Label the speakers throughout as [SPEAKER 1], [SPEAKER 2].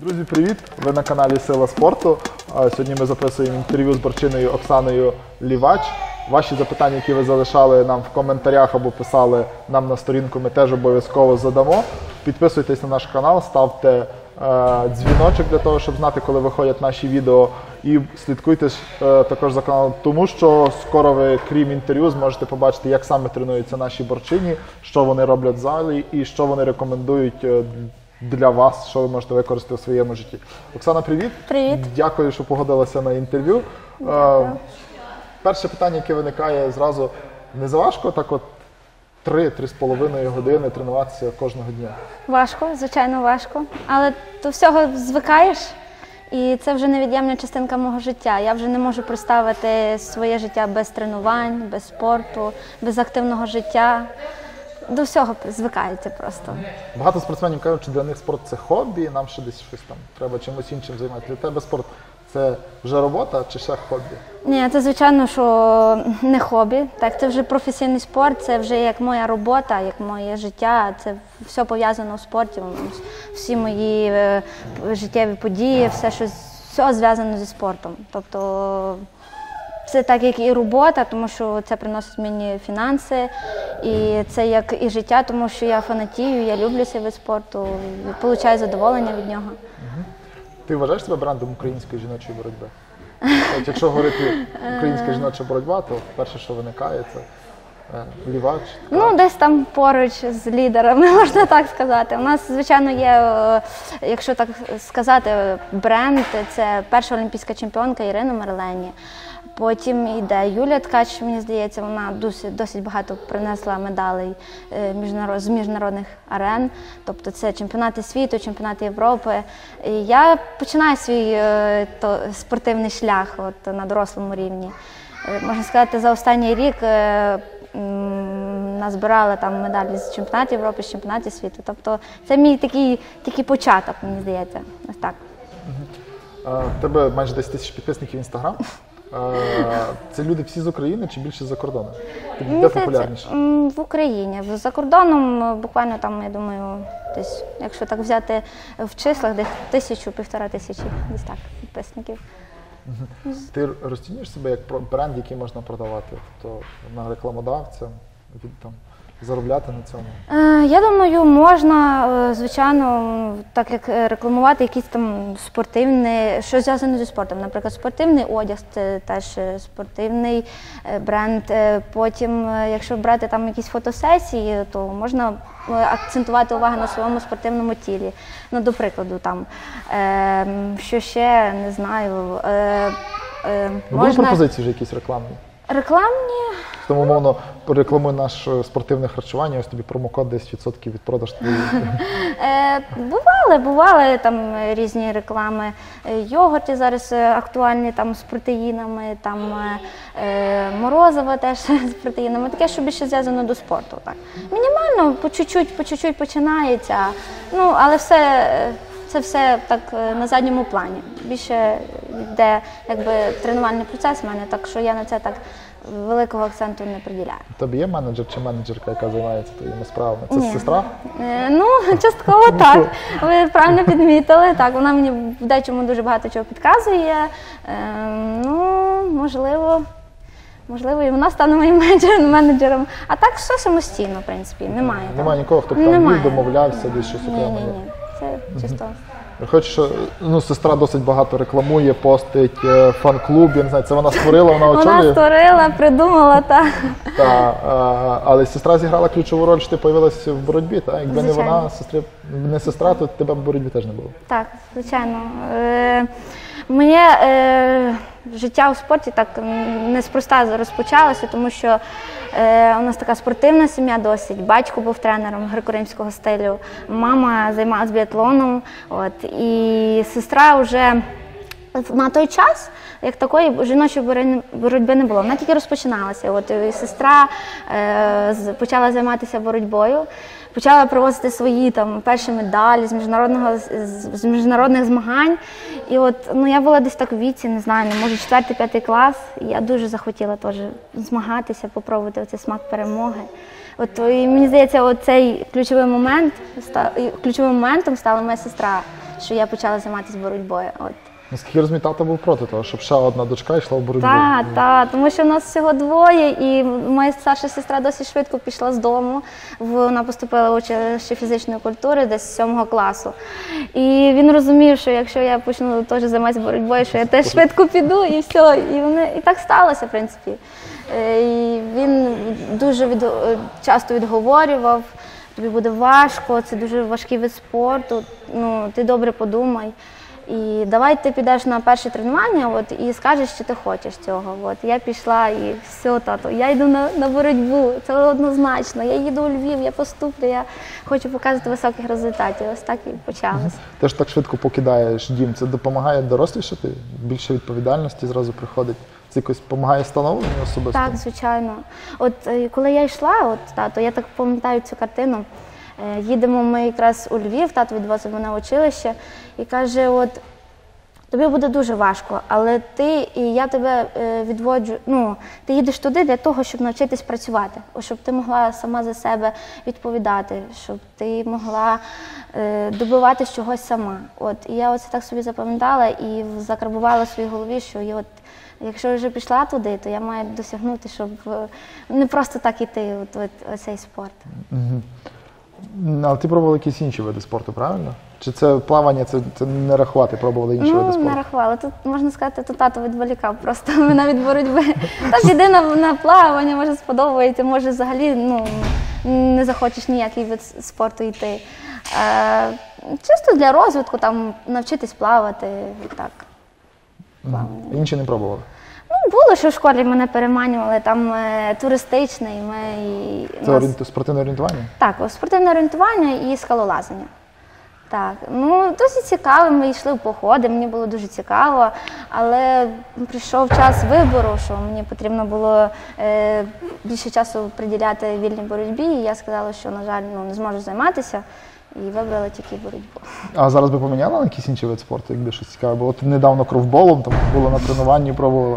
[SPEAKER 1] Друзі, привіт! Ви на каналі Сила спорту. Сьогодні ми записуємо інтерв'ю з борчиною Оксаною Лівач. Ваші запитання, які ви залишали нам в коментарях або писали нам на сторінку, ми теж обов'язково задамо. Підписуйтесь на наш канал, ставте дзвіночок для того, щоб знати, коли виходять наші відео. І слідкуйте також за каналом, тому що скоро ви, крім інтерв'ю, зможете побачити, як саме тренуються наші борчині, що вони роблять в залі і що вони рекомендують для вас, що ви можете використати у своєму житті. Оксана, привіт!
[SPEAKER 2] Привіт!
[SPEAKER 1] Дякую, що погодилася на інтерв'ю. Перше питання, яке виникає зразу, не заважко так от 3-3,5 години тренуватися кожного дня?
[SPEAKER 2] Важко, звичайно важко, але до всього звикаєш. І це вже невід'ємна частинка мого життя. Я вже не можу представити своє життя без тренувань, без спорту, без активного життя. До всього звикається просто.
[SPEAKER 1] Багато спортсменів кажуть, що для них спорт – це хобі, нам ще десь щось там треба чимось іншим займатися. Для тебе спорт – це вже робота чи ще хобі?
[SPEAKER 2] Ні, це звичайно, що не хобі. Так, це вже професійний спорт, це вже як моя робота, як моє життя. Це все пов'язано в спорті. Всі мої життєві події, все зв'язано зі спортом. Тобто це так, як і робота, тому що це приносить мені фінанси, і це як і життя, тому що я фанатію, я люблю цей вид спорту, отримую задоволення від нього.
[SPEAKER 1] Ти вважаєш себе брендом української жіночої боротьби? От якщо говорити українська жіноча боротьба, то перше, що виникає, це Лівач.
[SPEAKER 2] Ну, десь там поруч з лідерами, можна так сказати. У нас, звичайно, є, якщо так сказати, бренд, це перша олімпійська чемпіонка Ірина Марлені. Потім йде Юлія Ткач, мені здається, вона досить багато принесла медалей з міжнародних арен. Тобто це чемпіонати світу, чемпіонати Європи. І я починаю свій спортивний шлях на дорослому рівні. Можна сказати, за останній рік назбирала там медалі з чемпіонатів Європи, з чемпіонатів світу. Тобто це мій такий початок, мені здається. Ось так.
[SPEAKER 1] У тебе майже 10 тисяч підписників в Інстаграм. Це люди всі з України чи більше з-за кордону? Де популярніше?
[SPEAKER 2] В Україні. За кордоном буквально там, я думаю, десь, якщо так взяти в числах, десь 1000-1500 тисячі, десь так, підписників.
[SPEAKER 1] Ти розцінюєш себе як бренд, який можна продавати? Тобто на рекламодавця, заробляти на цьому?
[SPEAKER 2] Я думаю, можна, звичайно, так як рекламувати якісь там спортивні, що зв'язане зі спортом. Наприклад, спортивний одяг – це теж спортивний бренд. Потім, якщо брати там якісь фотосесії, то можна акцентувати увагу на своєму спортивному тілі. Ну, до прикладу, там, що ще, не знаю,
[SPEAKER 1] Були пропозиції вже якісь рекламні?
[SPEAKER 2] Рекламні?
[SPEAKER 1] Тому, умовно, рекламуй наш спортивне харчування, ось тобі промокод 10% від продаж.
[SPEAKER 2] Бували там різні реклами. Йогурти зараз актуальні там з протеїнами, там морозиво теж з протеїнами. Таке, що більше зв'язано до спорту. Так. Мінімально, по чуть-чуть починається, ну, але це все так на задньому плані. Більше йде тренувальний процес в мене, так що я на це так великого акценту не приділяю.
[SPEAKER 1] У тебе є менеджер чи менеджерка, яка займається твоїми справами? Це
[SPEAKER 2] Ні.
[SPEAKER 1] Сестра?
[SPEAKER 2] Ну, частково так. Ви правильно підмітили. Так, вона мені в дечому дуже багато чого підказує. Ну, можливо, і вона стане моїм менеджером. А так все самостійно, в принципі, немає.
[SPEAKER 1] Немає нікого, хто б там вів, домовлявся, десь щось окремо?
[SPEAKER 2] Ні. Це чисто.
[SPEAKER 1] Хоч, сестра досить багато рекламує, постить фан-клуб, я не знаю, це вона створила, вона очолює?
[SPEAKER 2] Вона створила, придумала, так.
[SPEAKER 1] Але сестра зіграла ключову роль, що ти з'явилася в боротьбі, так? Якби не вона, не сестра, то тебе в боротьбі теж не було. Так,
[SPEAKER 2] звичайно. Моє життя у спорті так неспроста розпочалося, тому що у нас така спортивна сім'я досить. Батько був тренером греко-римського стилю, мама займалася біатлоном, і сестра вже на той час, як такої жіночої боротьби не було. Вона тільки розпочиналася. І сестра почала займатися боротьбою, почала привозити свої там перші медалі з міжнародних змагань. І я була десь так у віці, не знаю, може 4-5 клас, і я дуже захотіла теж змагатися, попробувати оцей смак перемоги. І мені здається, цей ключовим моментом стала моя сестра, що я почала займатися боротьбою. От.
[SPEAKER 1] Наскільки я розумію, тато був проти того, щоб ще одна дочка йшла в боротьбу.
[SPEAKER 2] Так, тому що в нас всього двоє, і моя старша сестра досить швидко пішла з дому. Вона поступила в училище фізичної культури десь з 7 класу. І він розумів, що якщо я почну теж займатися боротьбою, що я теж швидко піду і все. І так сталося, в принципі. І він дуже часто відговорював, тобі буде важко, це дуже важкий вид спорту, ну, ти добре подумай. І давай ти підеш на перше тренування і скажеш, що ти хочеш цього. Я пішла і все, тато, я йду на боротьбу, це однозначно. Я їду у Львів, я поступлю, я хочу показати високих результатів. Ось так і почалося.
[SPEAKER 1] Ти ж так швидко покидаєш дім, це допомагає дорослішати? Більше відповідальності зразу приходить? Це якось допомагає становленню особисто?
[SPEAKER 2] Так, звичайно. Коли я йшла, тато, я так пам'ятаю цю картину, їдемо ми якраз у Львів, тато відвозив мене в училище і каже, тобі буде дуже важко, але я тебе відводжу, ти їдеш туди для того, щоб навчитись працювати, щоб ти могла сама за себе відповідати, щоб ти могла добиватись чогось сама. І я оце так собі запам'ятала і закарбувала в своїй голові, що якщо я вже пішла туди, то я маю досягнути, щоб не просто так іти оцей спорт.
[SPEAKER 1] Але ти пробувала якісь інші види спорту, правильно? Чи це плавання, це не рахувати, пробували інші види спорту?
[SPEAKER 2] Не рахувала. Тут, можна сказати, тато відволікав просто мене від боротьби. Так, іди на плавання, може сподобається, може взагалі не захочеш ніякий вид спорту йти. Чисто для розвитку, там, навчитись плавати і так.
[SPEAKER 1] Інші не пробували?
[SPEAKER 2] Було, що в школі мене переманювали, там туристичний.
[SPEAKER 1] Це спортивне орієнтування?
[SPEAKER 2] Так, спортивне орієнтування і скалолазання. Так, досить цікаво, ми йшли в походи, мені було дуже цікаво, але прийшов час вибору, що мені потрібно було більше часу приділяти вільній боротьбі, і я сказала, що, на жаль, не зможу займатися, і вибрала тільки боротьбу.
[SPEAKER 1] А зараз би поміняла на якийсь інший вид спорту, якби щось цікаве було? Ти недавно кровболом була на тренуванні, пробувала?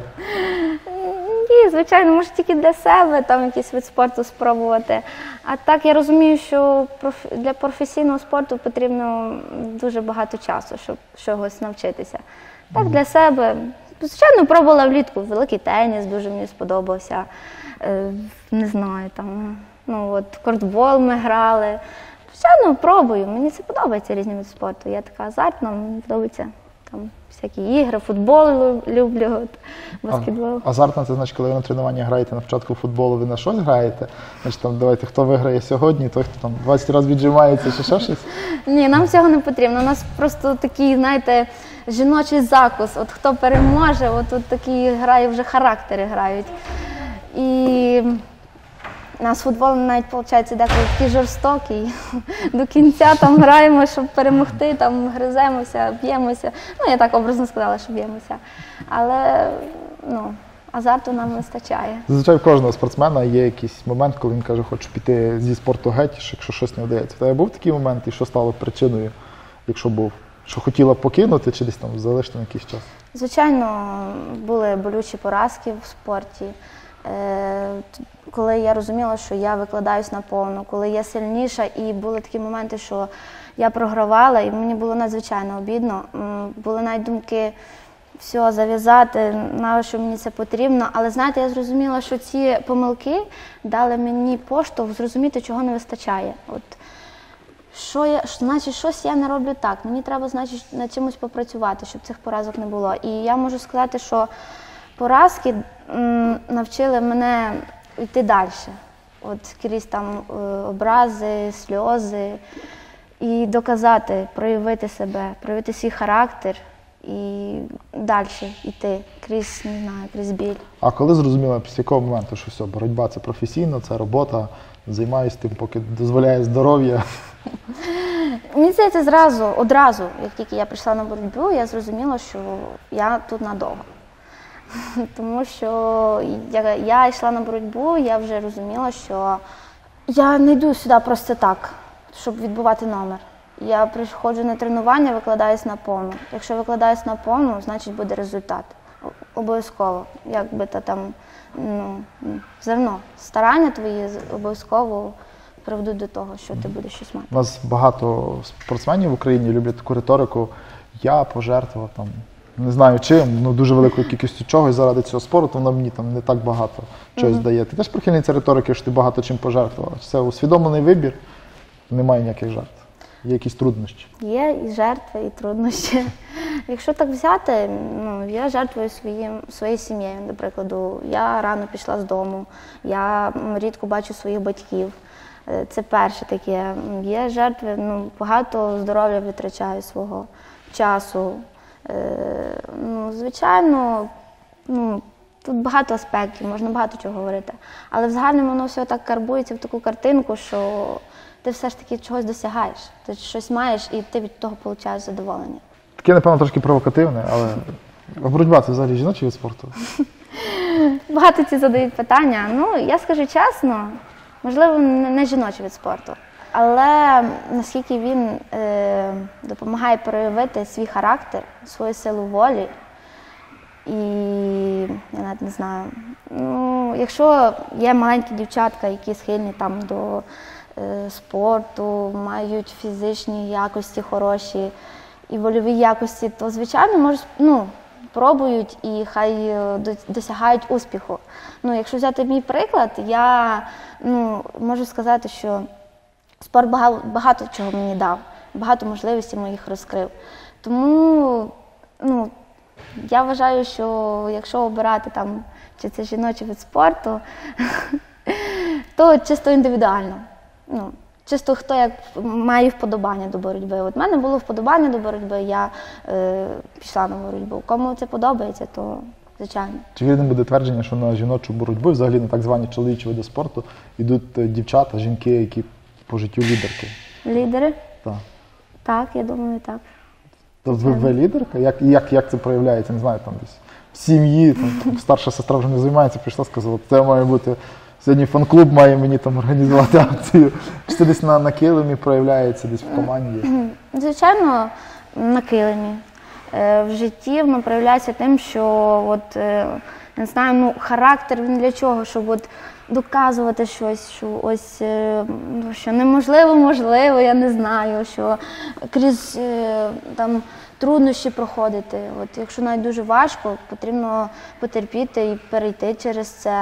[SPEAKER 2] Ні, звичайно, може тільки для себе там якийсь вид спорту спробувати. А так я розумію, що для професійного спорту потрібно дуже багато часу, щоб чогось навчитися. Так, для себе. Звичайно, пробувала влітку великий теніс, дуже мені сподобався. Не знаю, там, кортбол ми грали. Звичайно, пробую, мені це подобається, різні види спорту. Я така азартна, мені подобається там всякі ігри, футбол люблю, баскетбол.
[SPEAKER 1] Азартна, це значить, коли ви на тренуванні граєте на початку футболу, ви на щось граєте? Значить, там, давайте, хто виграє сьогодні, той, хто там 20 разів віджимається, чи ще щось? Ні,
[SPEAKER 2] нам цього не потрібно. У нас просто такий, знаєте, жіночий закус. Хто переможе, тут такі вже характери грають. І у нас футбол навіть, виходить, деколи такий жорстокий. До кінця там граємо, щоб перемогти, там гриземося, б'ємося. Я так образно сказала, що б'ємося. Але, азарту нам вистачає.
[SPEAKER 1] Зазвичай в кожного спортсмена є якийсь момент, коли він каже, хочу піти зі спорту геть, якщо щось не вдається. В тебе був такий момент, і що стало причиною, якщо був? Що хотіла покинути чи десь там залишити на якийсь час?
[SPEAKER 2] Звичайно, були болючі поразки в спорті. Коли я розуміла, що я викладаюсь наповну, коли я сильніша, і були такі моменти, що я програвала, і мені було надзвичайно обідно. Були навіть думки, все, зав'язати, навіщо мені це потрібно. Але, знаєте, я зрозуміла, що ці помилки дали мені поштовх зрозуміти, чого не вистачає. Значить, щось я не роблю так, мені треба, значить, над чимось попрацювати, щоб цих поразок не було. І я можу сказати, що поразки навчили мене йти далі. Крізь там образи, сльози. І доказати, проявити себе, проявити свій характер і далі йти крізь біль.
[SPEAKER 1] А коли зрозуміла, після якого моменту, що все, боротьба – це професійно, це робота, займаюся тим, поки дозволяє здоров'я?
[SPEAKER 2] Мені здається, одразу, як тільки я прийшла на боротьбу, я зрозуміла, що я тут надовго. Тому що я йшла на боротьбу, я вже розуміла, що я не йду сюди просто так, щоб відбувати номер. Я приходжу на тренування, викладаюсь на повну. Якщо викладаюсь на повну, значить буде результат. Обов'язково. Якби то там, все одно, старання твої обов'язково приведуть до того, що ти будеш щось мати.
[SPEAKER 1] У нас багато спортсменів в Україні люблять таку риторику «я пожертвував там, не знаю чим, ну дуже великою кількістю чогось заради цього спорту, воно мені там не так багато чогось дає». Ти теж прихильниця риторики, що ти багато чим пожертвувала? Це усвідомлений вибір, немає ніяких жертв, є якісь труднощі?
[SPEAKER 2] Є і жертви, і труднощі. Якщо так взяти, я жертвую своєю сім'єю, до прикладу. Я рано пішла з дому, я рідко бачу своїх батьків. Це перше таке. Є жертви, багато здоров'я витрачаю свого часу. Звичайно, тут багато аспектів, можна багато чого говорити. Але в загальному воно все так карбується в таку картинку, що ти все ж таки чогось досягаєш. Ти щось маєш і ти від того отримуєш задоволення.
[SPEAKER 1] Таке, напевно, трошки провокативне, але боротьба – це взагалі жіночий вид спорту?
[SPEAKER 2] Багато ці задають питання. Я скажу чесно, можливо, не жіночий вид спорту. Але наскільки він допомагає проявити свій характер, свою силу волі. І я навіть не знаю, якщо є маленькі дівчатка, які схильні там до спорту, мають фізичні якості хороші і вольові якості, то, звичайно, пробують і хай досягають успіху. Якщо взяти мій приклад, я можу сказати, що спорт багато чого мені дав, багато можливостей моїх розкрив. Тому, я вважаю, що якщо обирати там, чи це жіночий вид спорту, то чисто індивідуально. Чисто хто як має вподобання до боротьби. От в мене було вподобання до боротьби, я пішла на боротьбу. Кому це подобається, то звичайно. Чи
[SPEAKER 1] вірним буде твердження, що на жіночу боротьбу, взагалі на так звані чоловічі види спорту, йдуть дівчата, жінки, які по життю лідерки?
[SPEAKER 2] Лідери?
[SPEAKER 1] Так.
[SPEAKER 2] Так, я думаю, так.
[SPEAKER 1] Тобто ви лідерка? Як це проявляється? Не знаю, там десь в сім'ї, там старша сестра вже не займається, прийшла, сказала, це має бути, сьогодні фан-клуб має мені там організувати акцію. Чи це десь на килимі проявляється, десь в команді?
[SPEAKER 2] Звичайно, на килимі. В житті воно проявляється тим, що не знаю, характер він для чого, щоб доказувати щось, що неможливо, можливо, я не знаю, що крізь там труднощі проходити. Якщо навіть дуже важко, потрібно потерпіти і перейти через це.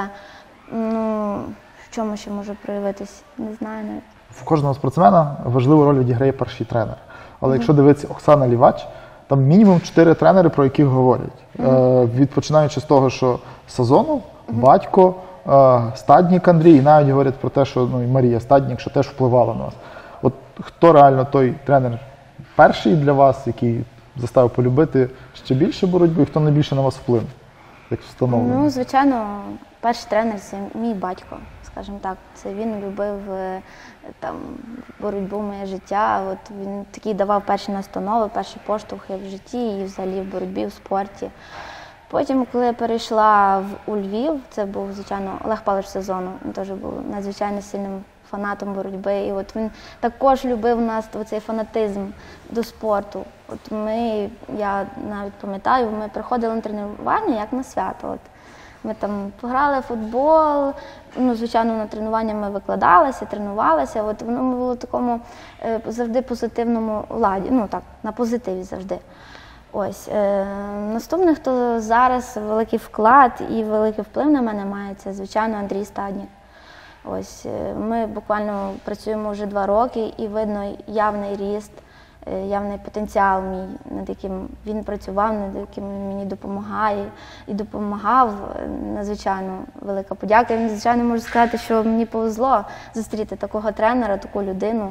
[SPEAKER 2] В чому ще може проявитись, не знаю навіть.
[SPEAKER 1] В кожного спортсмена важливу роль відіграє перший тренер. Але якщо дивитися Оксана Лівач, там мінімум 4 тренери, про яких говорять. Починаючи з того, що Сазонов, Батько, Стаднік Андрій, і навіть говорять про те, що і Марія Стаднік, що теж впливала на вас. От хто реально той тренер перший для вас, який заставив полюбити ще більше боротьбу, і хто найбільше на вас вплинув, як встановлено?
[SPEAKER 2] Звичайно, перший тренер – це мій батько, скажімо так. Це він любив боротьбу, моє життя. Він такий давав перші настанови, перші поштовхи в житті і взагалі в боротьбі, в спорті. Потім, коли я перейшла у Львів, це був, звичайно, Олег Павлович Сазонов. Він теж був надзвичайно сильним фанатом боротьби. І він також любив нас цей фанатизм до спорту. Я навіть пам'ятаю, ми приходили на тренування як на свято. Ми там пограли в футбол, звичайно, на тренування ми викладалися, тренувалися. Воно було в такому завжди позитивному ладі, на позитиві завжди. Наступний, хто зараз великий вклад і великий вплив на мене має, це, звичайно, Андрій Стаднік. Ми буквально працюємо вже 2 роки і видно явний ріст, явний потенціал мій, над яким він працював, над яким він мені допомагає і допомагав. Надзвичайно велика подяка. І, звичайно, можу сказати, що мені повезло зустріти такого тренера, таку людину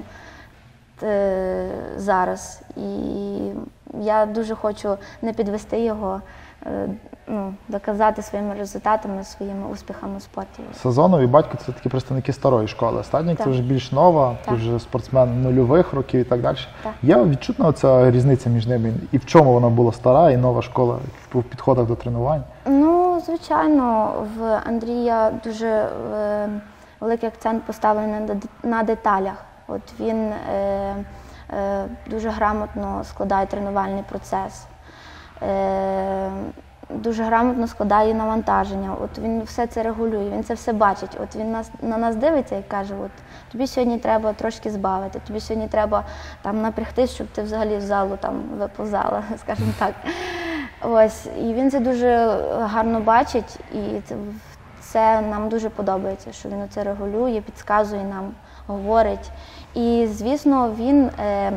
[SPEAKER 2] зараз. І я дуже хочу не підвести його, доказати своїми результатами, своїми успіхами у спорті.
[SPEAKER 1] Сазонов і Батько – це такі представники старої школи. Стаднік – це вже більш нова, це вже спортсмен нульових років і так далі. Є відчутна оця різниця між ними? І в чому вона була стара і нова школа в підходах до тренувань?
[SPEAKER 2] Звичайно, в Андрія дуже великий акцент поставлений на деталях. Він дуже грамотно складає тренувальний процес. дуже грамотно складає навантаження. От він все це регулює, він це все бачить. От він на нас дивиться і каже, от тобі сьогодні треба трошки збавити, тобі сьогодні треба там напрягтись, щоб ти взагалі з залу там виповзала, скажімо так. Ось, і він це дуже гарно бачить, і це нам дуже подобається, що він це регулює, підказує нам, говорить. І, звісно, він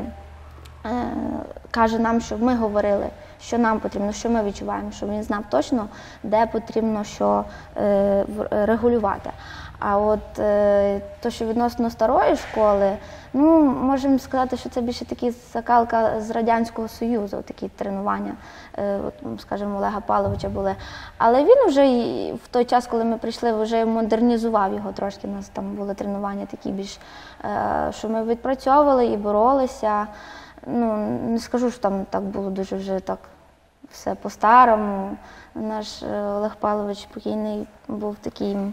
[SPEAKER 2] каже нам, щоб ми говорили, що нам потрібно, що ми відчуваємо, щоб він знав точно, де потрібно що регулювати. А от то, що відносно старої школи, ну, можемо сказати, що це більше такі закалка з Радянського Союзу, такі тренування, от, скажімо, Олега Павловича були. Але він вже в той час, коли ми прийшли, вже модернізував його трошки. У нас там були тренування такі більш, що ми відпрацьовували і боролися. Ну, не скажу, що там так було дуже вже так все по-старому. Наш Олег Павлович покійний був таким,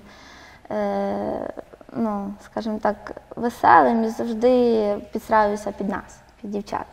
[SPEAKER 2] ну, скажімо так, веселим і завжди підстраювався під нас, під дівчат.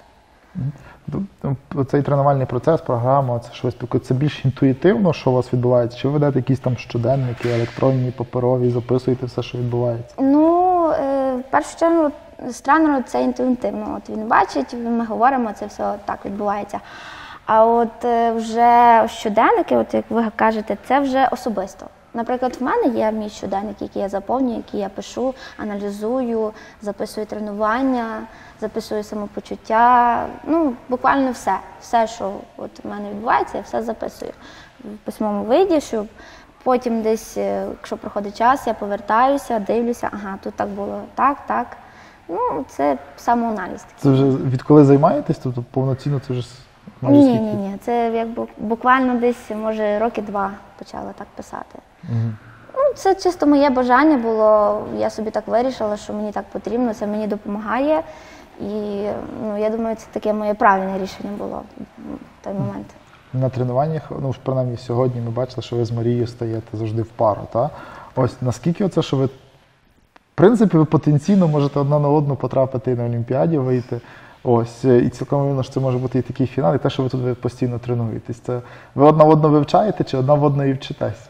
[SPEAKER 1] Цей тренувальний процес, програма, це що ви спілкуєтеся, це більш інтуїтивно, що у вас відбувається? Чи ви ведете якісь там щоденники, електронні, паперові, записуєте все, що відбувається?
[SPEAKER 2] Ну, в першу чергу, з тренером це інтуїтивно. От він бачить, ми говоримо, це все так відбувається. А от вже щоденники, от як ви кажете, це вже особисто. Наприклад, в мене є мій щоденник, який я заповнюю, який я пишу, аналізую, записую тренування, записую самопочуття, ну, буквально все. Все, що от в мене відбувається, я все записую в письмовому виді, щоб потім десь, якщо проходить час, я повертаюся, дивлюся, ага, тут так було, так. Ну, це самоаналіз.
[SPEAKER 1] Це вже відколи займаєтесь, тобто повноцінно це вже майже скільки?
[SPEAKER 2] Ні, це як буквально десь, може, роки 2 почала так писати. Ну, це чисто моє бажання було, я собі так вирішила, що мені так потрібно, це мені допомагає. І ну, я думаю, це таке моє правильне рішення було в той момент.
[SPEAKER 1] На тренуваннях, ну, принаймні сьогодні ми бачили, що ви з Марією стаєте завжди в пару, так? Ось наскільки оце, що ви, в принципі, ви потенційно можете одна на одну потрапити і на Олімпіаді вийти. Ось, і цілком вірно, що це може бути і такий фінал, і те, що ви тут постійно тренуєтесь. Це ви одна в одну вивчаєте чи одна в одну і вчитесь?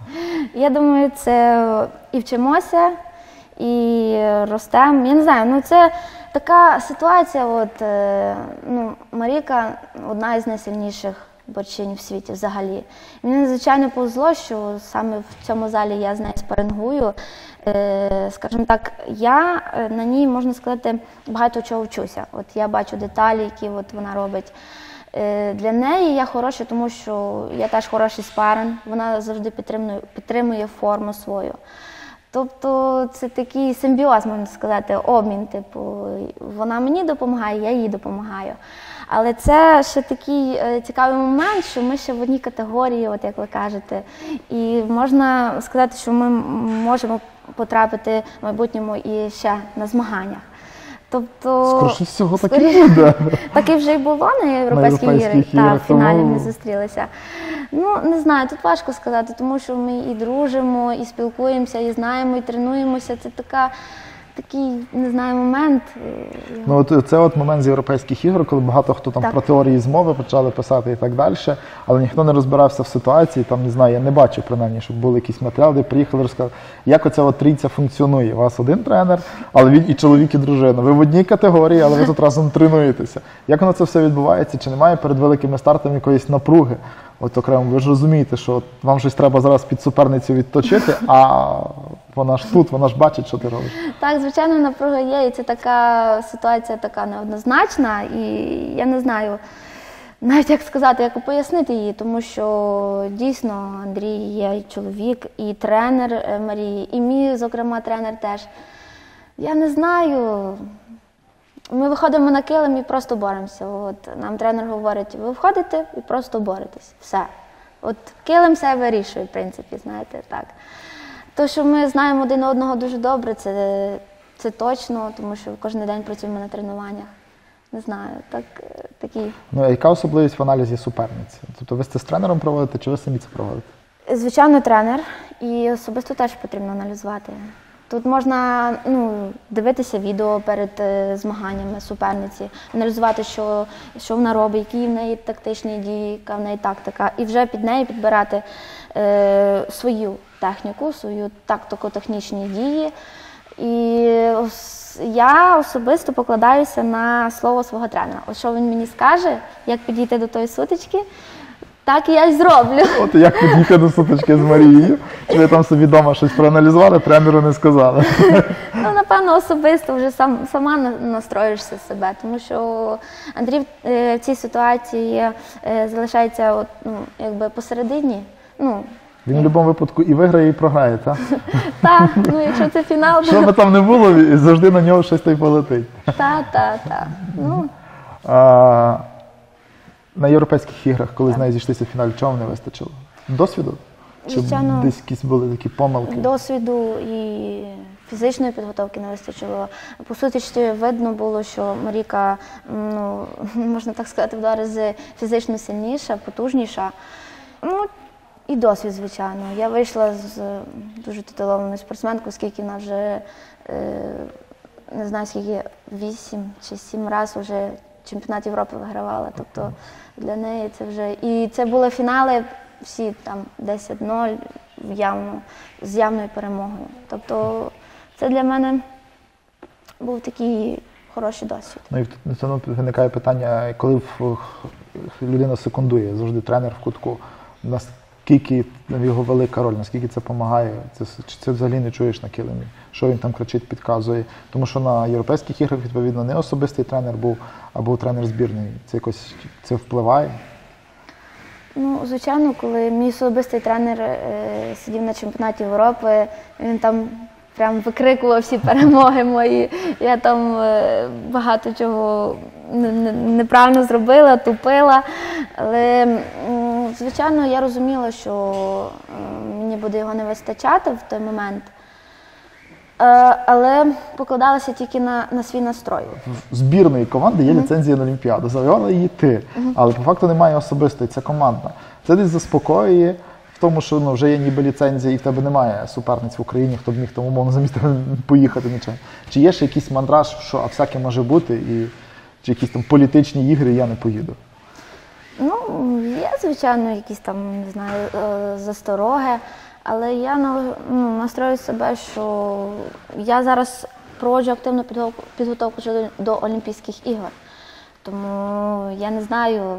[SPEAKER 2] Я думаю, це і вчимося, і ростемо. Я не знаю, ну це така ситуація, от, ну, Марійка одна із найсильніших борчинь в світі взагалі. Мені звичайно повезло, що саме в цьому залі я з нею спарингую. Скажімо так, я на ній, можна сказати, багато чого вчуся. От я бачу деталі, які от вона робить. Для неї я хороша, тому що я теж хороший спаринг, вона завжди підтримує форму свою. Тобто це такий симбіоз, можна сказати, обмін. Типу, вона мені допомагає, я їй допомагаю. Але це ще такий цікавий момент, що ми ще в одній категорії, от як ви кажете, і можна сказати, що ми можемо потрапити в майбутньому і ще на змаганнях. Тобто,
[SPEAKER 1] скоріше всього так і буде.
[SPEAKER 2] Так і вже й було на Європейських іграх, та, в фіналі ми зустрілися. Ну, не знаю, тут важко сказати, тому що ми і дружимо, і спілкуємося, і знаємо, і тренуємося. Це такий, не знаю, момент.
[SPEAKER 1] Ну, от це от момент з Європейських ігор, коли багато хто там про теорії змови почали писати і так далі, але ніхто не розбирався в ситуації, там, не знаю, я не бачив, принаймні, щоб були якісь матеріали, де приїхали, розказали, як оця от трійця функціонує. У вас один тренер, але він і чоловік, і дружина. Ви в одній категорії, але ви тут разом тренуєтеся. Як воно це все відбувається? Чи немає перед великими стартами якоїсь напруги? От окремо, ви ж розумієте, що от вам щось треба зараз під суперницю відточити, а вона ж тут, вона ж бачить, що ти робиш. Так,
[SPEAKER 2] звичайно, напруга є, і це така ситуація така неоднозначна, і я не знаю навіть як сказати, як пояснити її, тому що дійсно Андрій є і чоловік, і тренер Марії, і мій, зокрема, тренер теж. Я не знаю. Ми виходимо на килим і просто боремося. От нам тренер говорить, ви входите і просто боретесь. Все. От килим все вирішує, в принципі, знаєте, так. То, що ми знаємо один одного дуже добре, це точно, тому що кожен день працюємо на тренуваннях. Не знаю, такі.
[SPEAKER 1] Ну, а яка особливість в аналізі суперниці? Тобто ви це з тренером проводите, чи ви самі це проводите?
[SPEAKER 2] Звичайно, тренер. І особисто теж потрібно аналізувати. Тут можна дивитися відео перед змаганнями суперниці, аналізувати, що вона робить, які в неї тактичні дії, яка в неї тактика, і вже під неї підбирати свою техніку, свою тактико-технічні дії. І я особисто покладаюся на слово свого тренера. От що він мені скаже, як підійти до тої сутички, так і я й зроблю.
[SPEAKER 1] От як підійти до сутички з Марією? Чи ви там собі вдома щось проаналізували, тренеру не сказали?
[SPEAKER 2] Напевно, особисто вже сама настроїшся себе, тому що Андрій в цій ситуації залишається якби посередині.
[SPEAKER 1] Він в будь-якому випадку і виграє, і програє, так?
[SPEAKER 2] Так, якщо це фінал.
[SPEAKER 1] Що би там не було, завжди на нього щось та полетить.
[SPEAKER 2] Так.
[SPEAKER 1] На Європейських іграх, коли з нею зійшлися в фіналі, чого не вистачило? Досвіду? Чи
[SPEAKER 2] Звичайно,
[SPEAKER 1] десь якісь були такі помилки?
[SPEAKER 2] Досвіду і фізичної підготовки не вистачило. По суті, видно було, що Маріка, можна так сказати, в 2 рази фізично сильніша, потужніша. І досвід, звичайно. Я вийшла з дуже титулованою спортсменкою, оскільки вона вже, не знаю скільки, 8 чи 7 разів вже чемпіонат Європи вигравала. Тобто для неї це вже... І це були фінали всі там 10-0 з явною перемогою. Тобто це для мене був такий хороший досвід.
[SPEAKER 1] І все одно виникає питання, коли людина секундує, завжди тренер в кутку, наскільки його велика роль, наскільки це допомагає, чи це взагалі не чуєш на килимі, що він там кричить, підказує. Тому що на Європейських іграх, відповідно, не особистий тренер був, а був тренер збірної. Це впливає?
[SPEAKER 2] Звичайно, коли мій особистий тренер сидів на чемпіонаті Європи, він там прям викрикував всі перемоги мої. Я там багато чого неправильно зробила, тупила. Але, звичайно, я розуміла, що мені буде його не вистачати в той момент. Але покладалася тільки на свій настрой.
[SPEAKER 1] В збірної команди є ліцензія на Олімпіаду, завоювала її ти, але по факту немає особистої, це командна. Це десь заспокоює в тому, що вже є ніби ліцензія і в тебе немає суперниць в Україні, хто б міг там умовно замість тебе поїхати нічого. Чи є ще якийсь мандраж, що всяке може бути, чи якісь там політичні ігри, я не поїду?
[SPEAKER 2] Є, звичайно, якісь там, не знаю, застороги. Але я настрою себе, що я зараз проводжу активну підготовку до Олімпійських ігор. Тому я не знаю,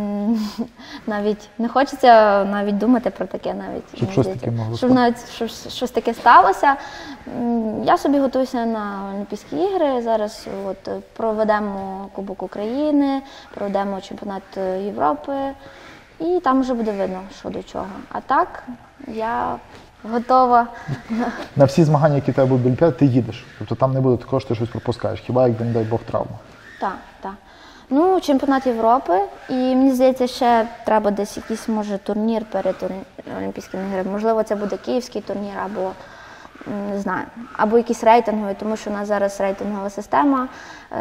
[SPEAKER 2] навіть не хочеться навіть думати про таке навіть.
[SPEAKER 1] Щоб щось таке могло
[SPEAKER 2] Щоб навіть щось таке сталося. Я собі готуюся на Олімпійські ігри. Зараз проведемо Кубок України, проведемо чемпіонат Європи. І там вже буде видно, що до чого. А так, я готова.
[SPEAKER 1] На всі змагання, які в тебе будуть до Олімпіади, ти їдеш? Тобто там не буде такого, що ти щось пропускаєш? Хіба як, не дай Бог, травма?
[SPEAKER 2] Так. Чемпіонат Європи. І мені здається, ще треба десь якийсь, може, турнір перед Олімпійськими іграми. Можливо, це буде київський турнір або, не знаю, або якийсь рейтинговий, тому що у нас зараз рейтингова система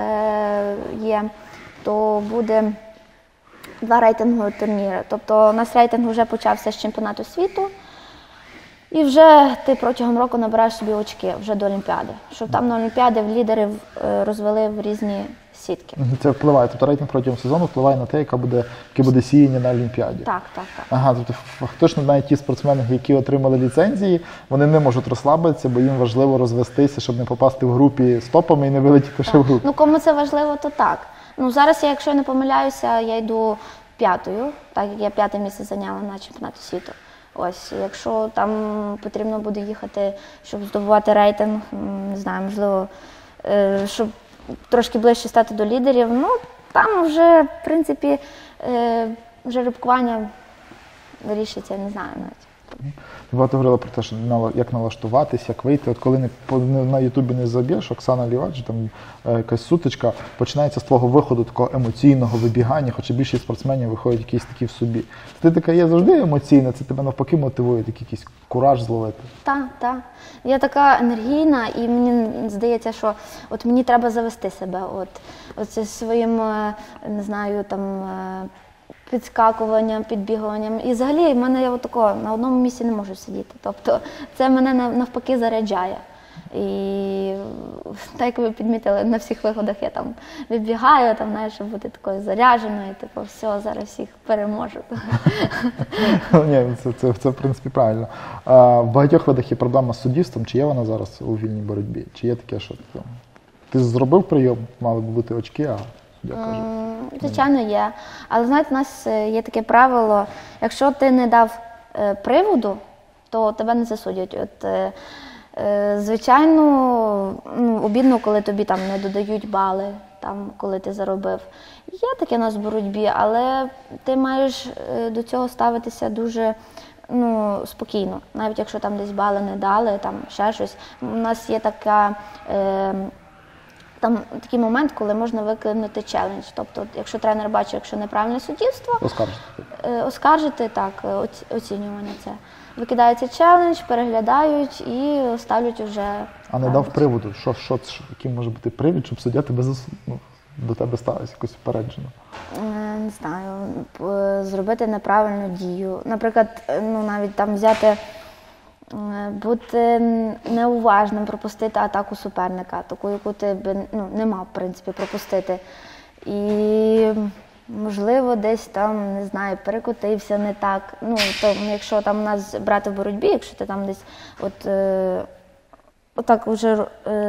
[SPEAKER 2] є, то буде 2 рейтингові турніри. Тобто у нас рейтинг вже почався з чемпіонату світу, і вже ти протягом року набираєш собі очки вже до Олімпіади. Щоб там на Олімпіаді лідери розвели в різні сітки.
[SPEAKER 1] Це впливає, тобто рейтинг протягом сезону впливає на те, яке буде сіяння на Олімпіаді.
[SPEAKER 2] Так.
[SPEAKER 1] Ага, тобто фактично навіть ті спортсмени, які отримали ліцензії, вони не можуть розслабитися, бо їм важливо розвестися, щоб не попасти в групі з топами і не вилетіти ще в групі.
[SPEAKER 2] Кому це важливо, то так. Зараз, якщо я не помиляюся, я йду 5-ю, так як я 5-те місце зайняла на чемпіонаті світу. Ось, якщо там потрібно буде їхати, щоб здобувати рейтинг, не знаю, можливо, щоб трошки ближче стати до лідерів, там вже, в принципі, жеребкування вирішиться, не знаю навіть.
[SPEAKER 1] Багато говорила про те, що як налаштуватись, як вийти. От коли на Ютубі не заб'єш, Оксана Лівач, там якась сутичка, починається з твого виходу, такого емоційного вибігання, хоча більшість спортсменів виходять якісь такі в собі. Ти така є завжди емоційна, це тебе навпаки мотивує, якийсь кураж зловити.
[SPEAKER 2] Так. Я така енергійна, і мені здається, що от мені треба завести себе оце своїм, не знаю, там, підскакуванням, підбігуванням. І взагалі в мене я на одному місці не можу сидіти. Тобто це мене навпаки заряджає. І так як ви підмітили, на всіх виходах я там вибігаю, там, знаєш, щоб бути такою зарядженою, типу, все, зараз всіх переможу.
[SPEAKER 1] Ні, це в принципі правильно. В багатьох видах є проблема з суддівством. Чи є вона зараз у вільній боротьбі? Чи є таке, що ти зробив прийом, мали б бути очки, а я кажу?
[SPEAKER 2] Звичайно, є. Але, знаєте, у нас є таке правило, якщо ти не дав приводу, то тебе не засудять. Звичайно, обідно, коли тобі там не додають бали, там, коли ти заробив. Є таке у нас в боротьбі, але ти маєш до цього ставитися дуже спокійно. Навіть якщо там десь бали не дали, там ще щось. У нас є такий момент, коли можна викинути челендж. Тобто, якщо тренер бачить, якщо неправильне суддівство, оскаржити так, оцінювання це. Викидається челендж, переглядають і ставлять уже.
[SPEAKER 1] А не дав приводу? Який може бути привід, щоб суддя тебе до тебе ставився якось упереджено?
[SPEAKER 2] Не знаю, зробити неправильну дію. Наприклад, навіть там взяти, бути неуважним, пропустити атаку суперника, таку, яку ти б не мав, в принципі, пропустити. І можливо, десь там, не знаю, перекотився не так. То, якщо там у нас брати в боротьбі, якщо ти там десь отак вже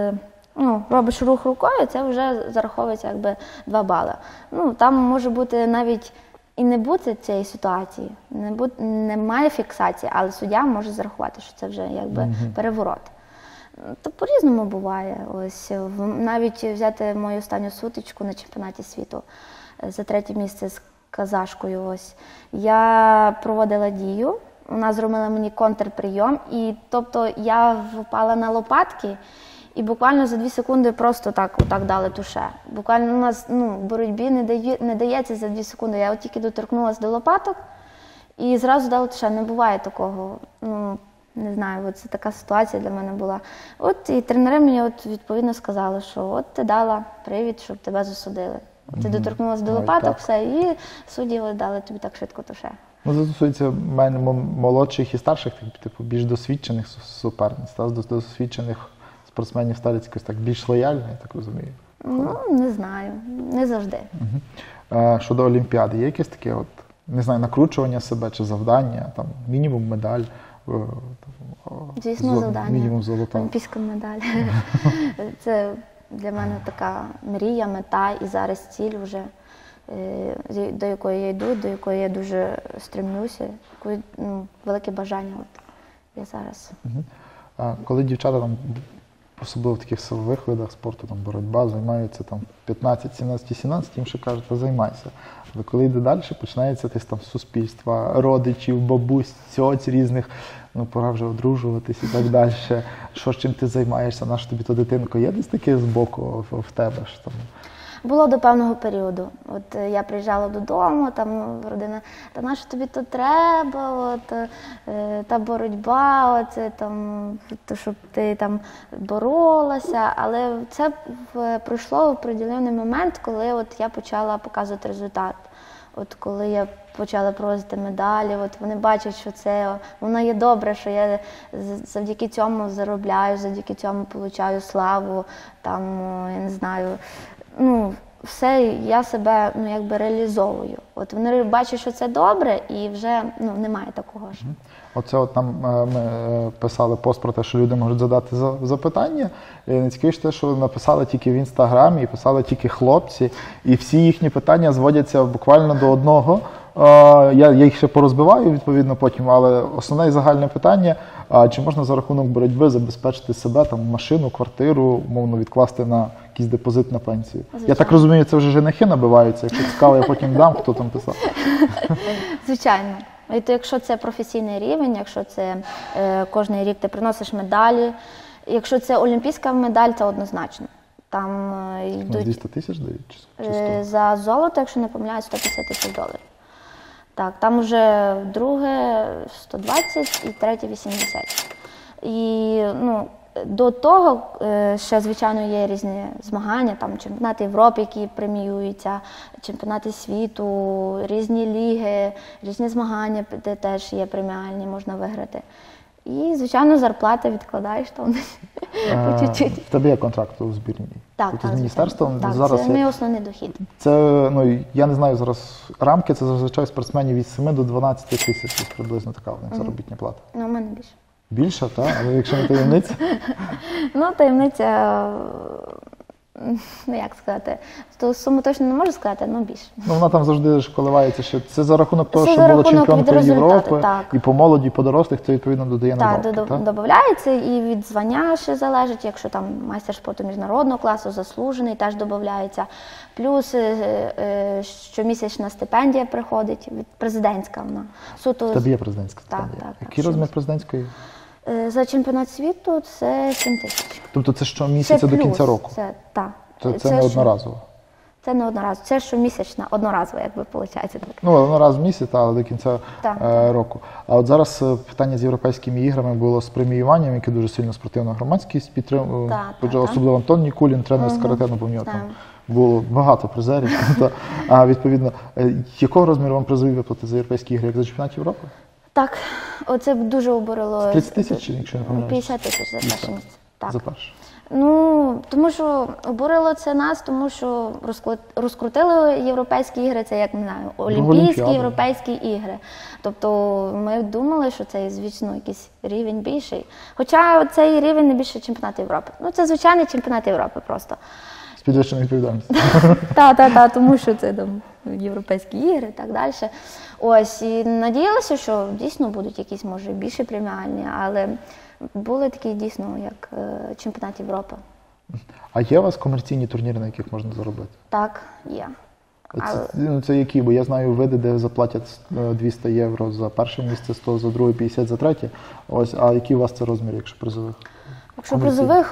[SPEAKER 2] робиш рух рукою, це вже зараховується якби 2 бали. Там може бути навіть і не бути цієї ситуації, немає фіксації, але суддя може зарахувати, що це вже якби переворот. То по-різному буває. Ось навіть взяти мою останню сутичку на чемпіонаті світу за 3-е місце з казашкою. Ось я проводила дію, вона зробила мені контрприйом, і тобто я впала на лопатки. І буквально за 2 секунди просто отак дали туше. Буквально у нас в боротьбі не дається за 2 секунди. Я тільки доторкнулася до лопаток і зразу дали туше. Не буває такого. Не знаю, це така ситуація для мене була. І тренери мені відповідно сказали, що ти дала привід, щоб тебе засудили. Ти доторкнулася до лопаток, все, і судді дали тобі так швидко туше.
[SPEAKER 1] Це стосується молодших і старших, більш досвідчених суперниць, досвідчених спортсменів ставляться якось так більш лояльно, я так розумію?
[SPEAKER 2] Не знаю, не завжди.
[SPEAKER 1] Щодо Олімпіади, є якесь таке, не знаю, накручування себе чи завдання, там, мінімум медаль?
[SPEAKER 2] Звісно, завдання.
[SPEAKER 1] Мінімум золота.
[SPEAKER 2] Олімпійська медаль. Це для мене така мрія, мета і зараз ціль вже, до якої я йду, до якої я дуже стремлюся, велике бажання є зараз.
[SPEAKER 1] Коли дівчата там, особливо в таких силових видах спорту, там боротьба, займаються там 15, 17, 17, їм ще кажуть, займайся. Але коли йде далі, починається десь там суспільства, родичів, бабусь, цьоць різних, пора вже одружуватись і так далі. Що, чим ти займаєшся, наша тобі то дитинко, є десь таке збоку в тебе? Що там?
[SPEAKER 2] Було до певного періоду. Я приїжджала додому, там родина, та на що тобі тут треба, та боротьба, щоб ти там боролася. Але це пройшло в определений момент, коли я почала показувати результат. Коли я почала привозити медалі, вони бачать, що воно є добре, що я завдяки цьому заробляю, завдяки цьому отримую славу, я не знаю, все, я себе якби реалізовую. Вони бачать, що це добре, і вже немає такого ж.
[SPEAKER 1] Нам ми писали пост про те, що люди можуть задати запитання. І найцікавіше те, що написали тільки в Інстаграмі, і писали тільки хлопці, і всі їхні питання зводяться буквально до одного. Я їх ще порозбиваю, відповідно, потім, але основне і загальне питання, чи можна за рахунок боротьби забезпечити себе, там, машину, квартиру, умовно відкласти на якийсь депозит на пенсію? Звичайно. Я так розумію, це вже женихи набиваються, якщо цікаво, я потім дам, хто там писав.
[SPEAKER 2] Звичайно. І то, якщо це професійний рівень, якщо це кожен рік ти приносиш медалі, якщо це олімпійська медаль, це однозначно. Там йдуть...
[SPEAKER 1] 200 тисяч дають?
[SPEAKER 2] За золото, якщо не помиляюсь, 150 тисяч доларів. Так, там вже друге 120 і третє 80. І до того ще, звичайно, є різні змагання, там чемпіонати Європи, які преміюються, чемпіонати світу, різні ліги, різні змагання, де теж є преміальні, можна виграти. І, звичайно, зарплати відкладаєш там по чуть-чуть.
[SPEAKER 1] В тебе є контракт у збірній?
[SPEAKER 2] Так,
[SPEAKER 1] Тобто
[SPEAKER 2] так,
[SPEAKER 1] з міністерством
[SPEAKER 2] звичайно.
[SPEAKER 1] зараз
[SPEAKER 2] Так, це
[SPEAKER 1] є-
[SPEAKER 2] мій основний дохід.
[SPEAKER 1] Це, ну, я не знаю зараз рамки, це зазвичай спортсменів від 7 до 12 тисяч, приблизно така в них заробітня плата.
[SPEAKER 2] Ну, у мене більше.
[SPEAKER 1] Більше, так? Але якщо не таємниця,
[SPEAKER 2] Ну, таємниця, ну як сказати, ту суму точно не можу сказати, але більше.
[SPEAKER 1] ну вона там завжди ж коливається, що це за рахунок того,
[SPEAKER 2] Це
[SPEAKER 1] що
[SPEAKER 2] за
[SPEAKER 1] була
[SPEAKER 2] рахунок
[SPEAKER 1] чемпіонкою
[SPEAKER 2] від результату,
[SPEAKER 1] Європи,
[SPEAKER 2] так.
[SPEAKER 1] і по молоді, і по дорослих, це відповідно додає
[SPEAKER 2] Так,
[SPEAKER 1] надбавки, так?
[SPEAKER 2] додається і від звання ще залежить, якщо там майстер спорту міжнародного класу, заслужений, теж додається. Плюс щомісячна стипендія приходить, від президентська вона. Суто
[SPEAKER 1] В тебе є президентська
[SPEAKER 2] Так,
[SPEAKER 1] стипендія.
[SPEAKER 2] так, так,
[SPEAKER 1] Який розмір президентської?
[SPEAKER 2] за чемпіонат світу це 7 тисяч.
[SPEAKER 1] Тобто це щомісяця до кінця року?
[SPEAKER 2] Це, так.
[SPEAKER 1] Це не одноразово?
[SPEAKER 2] Це не одноразово. Це щомісячна, одноразово, якби виходить так.
[SPEAKER 1] Ну, одно раз в місяць, але до кінця
[SPEAKER 2] Так.
[SPEAKER 1] року. А от зараз питання з європейськими іграми було з преміюванням, яке дуже сильно спортивна громадськість підтримує.
[SPEAKER 2] Так, так.
[SPEAKER 1] Особливо Антон Нікулін, тренер з карате, бо в нього там
[SPEAKER 2] Знаю.
[SPEAKER 1] було багато призерів. А відповідно, якого розміру вам призові виплати за європейські ігри, як за чемпіонат Європи?
[SPEAKER 2] Так, оце б дуже обурило.
[SPEAKER 1] 30 тисяч, якщо не помиляюсь?
[SPEAKER 2] 50 тисяч за перше місце. Так.
[SPEAKER 1] За перше.
[SPEAKER 2] Ну, тому що обурило це нас, тому що розкрутили європейські ігри, це як, не знаю, олімпійські,
[SPEAKER 1] Олімпіада.
[SPEAKER 2] європейські ігри. Тобто ми думали, що це, звісно, якийсь рівень більший. Хоча цей рівень не більше чемпіонату Європи. Ну, це звичайний чемпіонат Європи просто.
[SPEAKER 1] З підвищеною відповідальністю.
[SPEAKER 2] Тому що це там європейські ігри і так далі. Ось, і надіялися, що дійсно будуть якісь, може, більше преміальні, але були такі дійсно, як чемпіонат Європи.
[SPEAKER 1] А є у вас комерційні турніри, на яких можна заробити?
[SPEAKER 2] Так, є.
[SPEAKER 1] Це які? Бо я знаю види, де заплатять 200 євро за перше місце, 100 за друге, 50 за третє. Ось, а які у вас це розміри, якщо призових?
[SPEAKER 2] Якщо призових,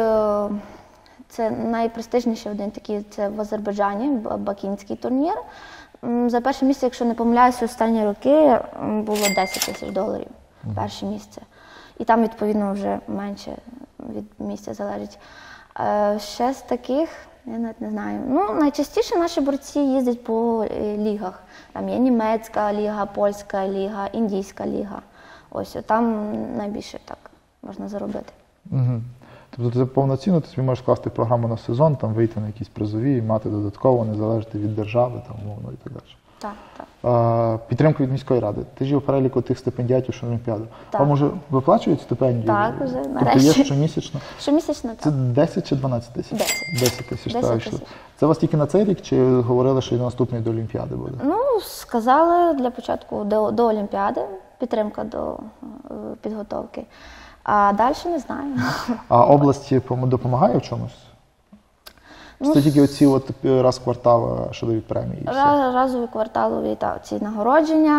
[SPEAKER 2] це найпрестижніший один такий, це в Азербайджані, бакінський турнір. За перше місце, якщо не помиляюся, останні роки було 10 тисяч доларів перше місце. І там, відповідно, вже менше від місця залежить. Ще з таких, я навіть не знаю. Ну, найчастіше наші борці їздять по лігах. Там є німецька ліга, польська ліга, індійська ліга. Ось, там найбільше так можна заробити.
[SPEAKER 1] Угу. Тобто це повноцінно, ти собі можеш скласти програму на сезон, там вийти на якісь призові, мати додатково, не залежати від держави, там, умовно, і так далі.
[SPEAKER 2] Так, так.
[SPEAKER 1] Підтримка від міської ради. Ти ж є у переліку тих стипендіатів, що на Олімпіаду.
[SPEAKER 2] Так.
[SPEAKER 1] Вам уже виплачують стипендію?
[SPEAKER 2] Так, вже,
[SPEAKER 1] Тобто
[SPEAKER 2] нарешті.
[SPEAKER 1] є щомісячно?
[SPEAKER 2] Щомісячно,
[SPEAKER 1] Це
[SPEAKER 2] так.
[SPEAKER 1] 10 чи 12 тисяч?
[SPEAKER 2] 10.
[SPEAKER 1] 10 тисяч.
[SPEAKER 2] 10
[SPEAKER 1] так, йшли.
[SPEAKER 2] тисяч.
[SPEAKER 1] Це у вас тільки на цей рік, чи говорили, що і на наступний до Олімпіади буде?
[SPEAKER 2] Ну, сказали для початку до Олімпіади, підтримка до підготовки. А далі не знаю.
[SPEAKER 1] А область допомагає в чомусь? Чи це тільки оці от раз в квартал, що дають премії? і все?
[SPEAKER 2] Разові кварталові ці нагородження.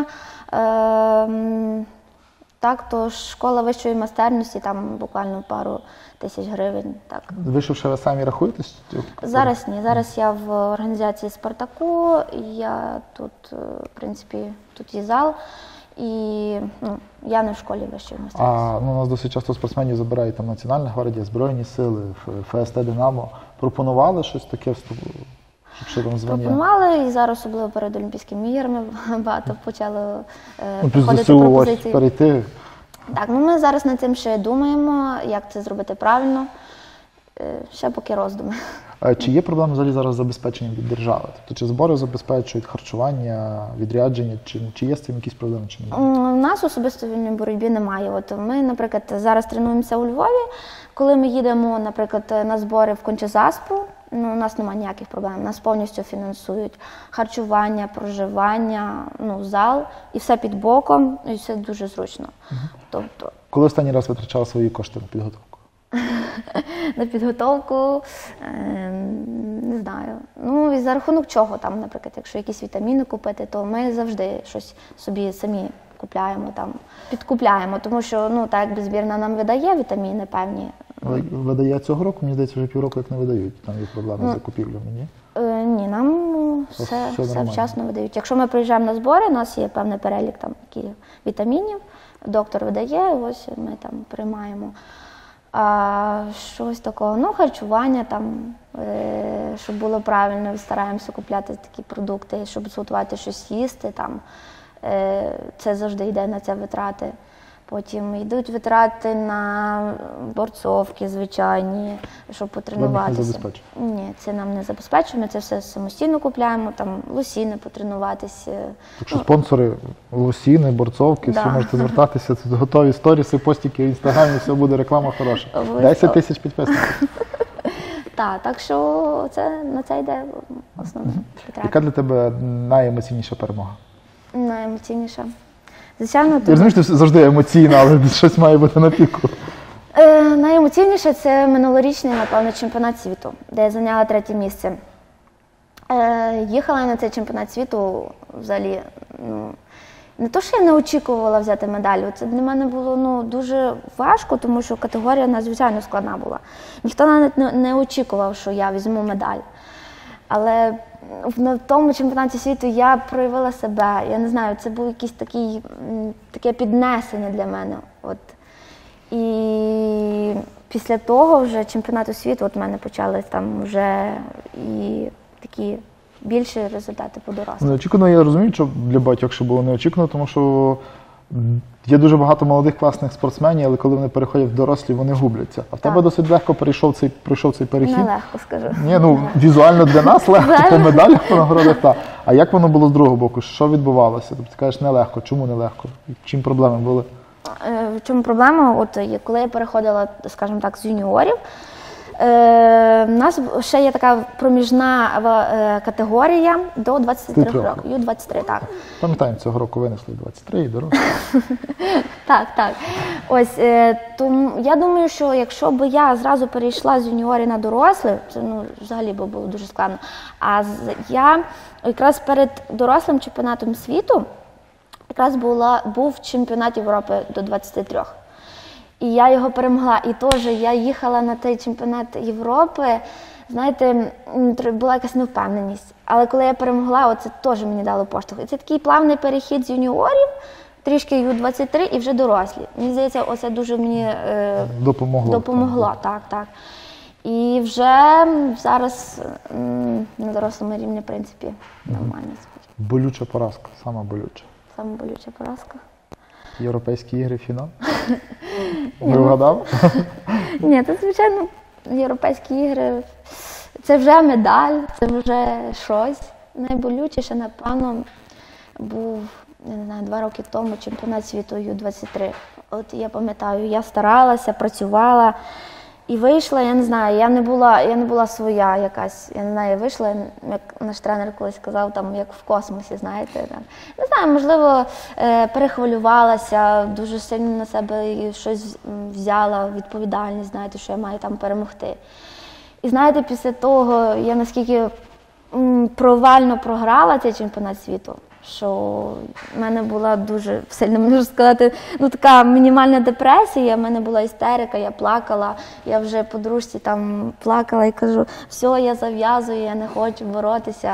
[SPEAKER 2] Так, то школа вищої майстерності, там буквально пару тисяч гривень. Так.
[SPEAKER 1] Вийшовши, ви самі рахуєтесь?
[SPEAKER 2] Зараз ні. Зараз я в організації «Спартаку», я тут, в принципі, тут є зал, і я не в школі вищої майстерності.
[SPEAKER 1] А у нас досить часто спортсменів забирають там Національна гвардія, Збройні сили, ФСТ «Динамо». Пропонували щось таке, щоб ще там звання?
[SPEAKER 2] Пропонували, і зараз, особливо перед Олімпійськими іграми, багато почало
[SPEAKER 1] Плюс
[SPEAKER 2] приходити
[SPEAKER 1] ЗСУ ось
[SPEAKER 2] пропозиції.
[SPEAKER 1] перейти.
[SPEAKER 2] Так, ми зараз над цим ще думаємо, як це зробити правильно. Ще поки роздуми.
[SPEAKER 1] Чи є проблеми взагалі зараз з забезпеченням від держави? Тобто чи збори забезпечують харчування, відрядження, чи є з цим якісь проблеми, чи ні?
[SPEAKER 2] У нас особисто вільної боротьби немає. От ми, наприклад, зараз тренуємося у Львові. Коли ми їдемо, наприклад, на збори в Конча-Заспу, у нас немає ніяких проблем. Нас повністю фінансують харчування, проживання, зал, і все під боком, і все дуже зручно. Тобто,
[SPEAKER 1] Коли останній раз витрачали свої кошти на підготовку?
[SPEAKER 2] на підготовку, не знаю. І за рахунок чого там, наприклад, якщо якісь вітаміни купити, то ми завжди щось собі самі купляємо, підкупляємо, тому що, так якби збірна нам видає вітаміни певні.
[SPEAKER 1] Видає цього року, мені здається, вже півроку як не видають. Там є проблеми з закупівлями, ні?
[SPEAKER 2] Ні, нам все вчасно видають. Якщо ми приїжджаємо на збори, у нас є певний перелік вітамінів, доктор видає, ось ми там приймаємо. А щось такого, харчування щоб було правильно, стараємося купляти такі продукти, щоб зготувати щось їсти, це завжди йде на це витрати. Потім йдуть витрати на борцовки звичайні, щоб потренуватися.
[SPEAKER 1] забезпечує?
[SPEAKER 2] Ні, це нам не забезпечує, ми це все самостійно купляємо, там лосіни потренуватися.
[SPEAKER 1] Так що спонсори, лосіни, борцовки, всі
[SPEAKER 2] Да.
[SPEAKER 1] можете звертатися, тут готові сторіси, постіки в інстаграмі, все буде реклама хороша.
[SPEAKER 2] Обов'язково.
[SPEAKER 1] 10 тисяч підписників.
[SPEAKER 2] Так що це, на це йде основна потреба.
[SPEAKER 1] Яка для тебе найемоційніша перемога?
[SPEAKER 2] Найемоційніша. Звичайно,
[SPEAKER 1] Я розумію, що ти завжди емоційна, але щось має бути на піку.
[SPEAKER 2] найемоційніше це минулорічний, напевно, чемпіонат світу, де я зайняла 3 місце. Їхала я на цей чемпіонат світу взагалі, не то, що я не очікувала взяти медаль, це для мене було дуже важко, тому що категорія надзвичайно складна була. Ніхто навіть не очікував, що я візьму медаль. Але в тому чемпіонаті світу я проявила себе. Я не знаю, це був якийсь таке піднесення для мене. І після того вже чемпіонату світу в мене почались там вже і такі більші результати по дорослим.
[SPEAKER 1] Неочікувано, я розумію, що для багатьох ще було неочікувано, тому що є дуже багато молодих класних спортсменів, але коли вони переходять в дорослі, вони губляться. А в тебе досить легко пройшов цей перехід.
[SPEAKER 2] Нелегко, скажу.
[SPEAKER 1] Ні, візуально для нас легко, по медалях, по нагородах, так. А як воно було з другого боку? Що відбувалося? Тобто ти кажеш, нелегко. Чому нелегко? Чим проблеми були?
[SPEAKER 2] В чому проблема? Коли я переходила, скажімо так, з юніорів, у нас ще є така проміжна категорія до 23 років. Ю-23, так.
[SPEAKER 1] Пам'ятаємо, цього року винесли 23 і дорослі.
[SPEAKER 2] Так. Тому я думаю, що якщо б я зразу перейшла з юніорів на дорослих, це взагалі би було дуже складно. А я якраз перед дорослим чемпіонатом світу якраз був чемпіонат Європи до 23. І я його перемогла. І теж я їхала на той чемпіонат Європи, знаєте, була якась невпевненість. Але коли я перемогла, це теж мені дало поштовх. І це такий плавний перехід з юніорів, трішки Ю-23 і вже дорослі. Мені здається, оце дуже мені допомогло. Так. І вже зараз на дорослому рівні, в принципі, нормально.
[SPEAKER 1] Болюча поразка, сама болюча.
[SPEAKER 2] Саме болюча поразка.
[SPEAKER 1] Європейські ігри, фінал? Не вгадав?
[SPEAKER 2] Ні, це, звичайно, європейські ігри. Це вже медаль, це вже щось. Найболючіше, напевно, був, я не знаю, 2 роки тому чемпіонат світу Ю-23. Я пам'ятаю, я старалася, працювала і вийшла, я не знаю, я не була своя якась. Я не знаю, я вийшла, як наш тренер колись сказав, там, як в космосі, знаєте. Там. Не знаю, можливо, перехвилювалася, дуже сильно на себе щось взяла, відповідальність, знаєте, що я маю там перемогти. І знаєте, після того я наскільки провально програла цей чемпіонат світу, що в мене була дуже сильно, можу сказати, така мінімальна депресія, в мене була істерика, я плакала, я вже подружці там плакала і кажу, все, я зав'язую, я не хочу боротися.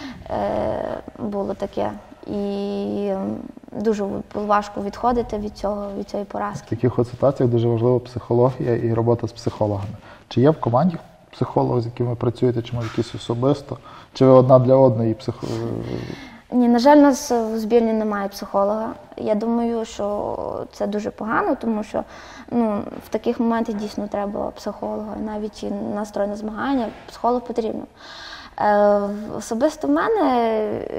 [SPEAKER 2] Було таке. І дуже було важко відходити від цієї поразки.
[SPEAKER 1] В таких ситуаціях дуже важлива психологія і робота з психологами. Чи є в команді психолог, з яким ви працюєте, чи може якісь особисто? Чи ви одна для одної
[SPEAKER 2] Ні, на жаль, у нас в збірні немає психолога. Я думаю, що це дуже погано, тому що в таких моментах дійсно треба психолога. Навіть і настрой на змагання, психолог потрібен. Особисто в мене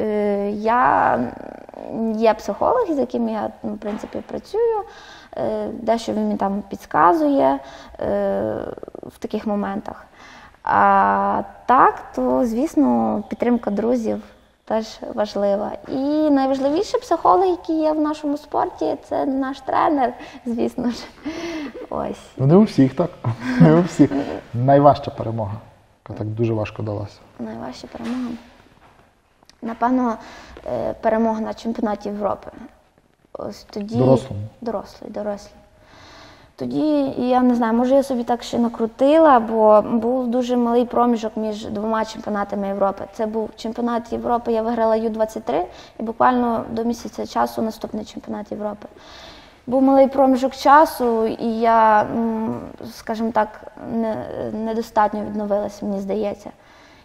[SPEAKER 2] є психолог, з яким я, в принципі, працюю. Дещо він мені там підказує в таких моментах. А так, то, звісно, підтримка друзів теж важлива. І найважливіший психолог, який є в нашому спорті, це наш тренер, звісно ж. Ось.
[SPEAKER 1] Не у всіх, так? Не у всіх. Найважча перемога, яка так дуже важко далася?
[SPEAKER 2] Найважча перемога? Напевно, перемога на чемпіонаті Європи. Ось тоді... Дорослий. Тоді, я не знаю, може я собі так ще накрутила, бо був дуже малий проміжок між 2 чемпіонатами Європи. Це був чемпіонат Європи, я виграла Ю-23 і буквально до місяця часу наступний чемпіонат Європи. Був малий проміжок часу і я, скажімо так, недостатньо відновилася, мені здається.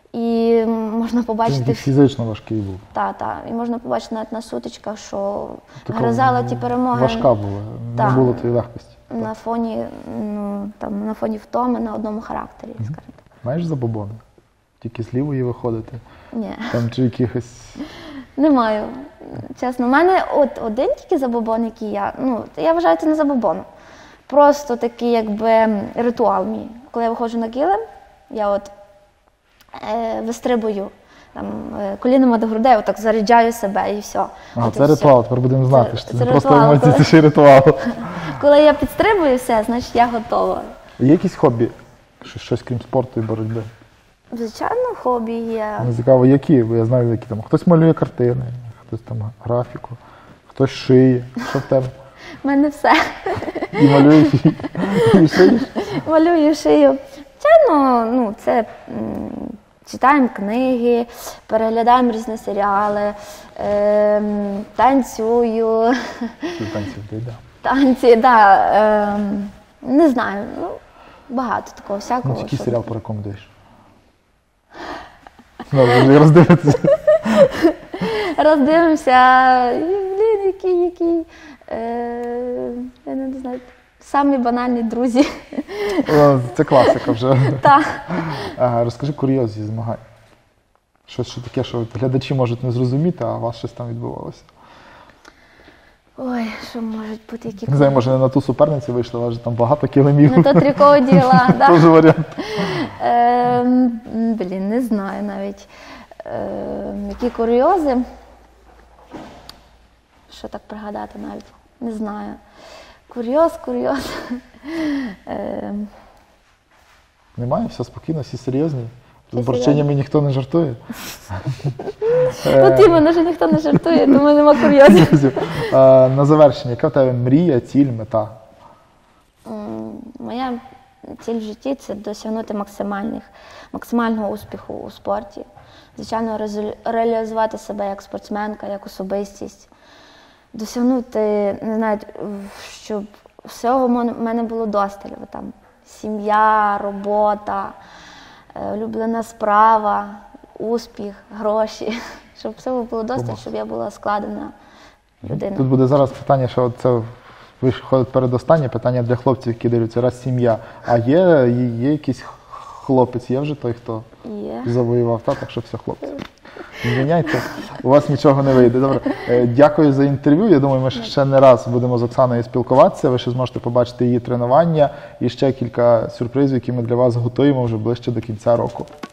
[SPEAKER 2] І можна
[SPEAKER 1] Він
[SPEAKER 2] побачити,
[SPEAKER 1] фізично важкий був.
[SPEAKER 2] і можна побачити навіть на сутичках, що
[SPEAKER 1] Така
[SPEAKER 2] гризала ті перемоги
[SPEAKER 1] Важка була, не
[SPEAKER 2] Так.
[SPEAKER 1] було тієї легкості.
[SPEAKER 2] на фоні, на фоні втоми на одному характері, скажімо так.
[SPEAKER 1] Знаєш забобони? Тільки з лівої виходити?
[SPEAKER 2] Ні.
[SPEAKER 1] Там чи якихось...
[SPEAKER 2] Не маю. Чесно, у мене один тільки забобон, який я вважаю, це не забобон. Просто такий, якби, ритуал мій. Коли я виходжу на килим, я вистрибую колінами до грудей, отак заряджаю себе і все.
[SPEAKER 1] Це ритуал, тепер будемо знати, що це не просто
[SPEAKER 2] ритуал,
[SPEAKER 1] емоції, це ще й ритуал.
[SPEAKER 2] Коли я підстрибую все, значить я готова.
[SPEAKER 1] Є якісь хобі? Щось крім спорту і боротьби?
[SPEAKER 2] Звичайно, хобі є.
[SPEAKER 1] Мені цікаво, які? Бо я знаю, які там. Хтось малює картини, хтось там графіку, хтось шиє. Що в тебе?
[SPEAKER 2] У мене все.
[SPEAKER 1] І малюєш, і шиєш?
[SPEAKER 2] Малюю, шию. Звичайно, це читаємо книги, переглядаємо різні серіали, танцюю.
[SPEAKER 1] Ти танцюєш, да?
[SPEAKER 2] Танці, не знаю, багато такого всякого.
[SPEAKER 1] Який серіал порекомендуєш? Вже роздивитися.
[SPEAKER 2] Роздивимося, який, я не знаю, самі банальні друзі.
[SPEAKER 1] Це класика вже.
[SPEAKER 2] Так.
[SPEAKER 1] Розкажи курйоз зі змагань. Щось таке, що глядачі можуть не зрозуміти, а у вас щось там відбувалося.
[SPEAKER 2] Ой, що можуть бути, які...
[SPEAKER 1] Не знаю, може не на ту суперницю вийшли, у вас же там багато килимів.
[SPEAKER 2] Не то трюкове діла, так.
[SPEAKER 1] Тоже варіант.
[SPEAKER 2] Не знаю навіть, які курйози. Що так пригадати навіть, не знаю. Курйоз.
[SPEAKER 1] Немає, все спокійно, всі серйозні. З борчинями ніхто не жартує.
[SPEAKER 2] От іменно, що ніхто не жартує, тому нема курйозів.
[SPEAKER 1] На завершення, яка в тебе мрія, ціль, мета?
[SPEAKER 2] Моя ціль в житті – це досягнути максимального успіху у спорті. Звичайно, реалізувати себе як спортсменка, як особистість. Досягнути, не знаю, щоб всього в мене було достатньо. Там сім'я, робота, улюблена справа, успіх, гроші. Щоб всього було достатньо, щоб я була складена людина.
[SPEAKER 1] Тут буде зараз питання, що це виходить передостаннє питання для хлопців, які дивляться, раз сім'я. А є якийсь хлопець, є вже той, хто завоював, так що все, хлопці. Звиняйте, у вас нічого не вийде. Добре. Дякую за інтерв'ю. Я думаю, ми ще не раз будемо з Оксаною спілкуватися. Ви ще зможете побачити її тренування і ще кілька сюрпризів, які ми для вас готуємо вже ближче до кінця року.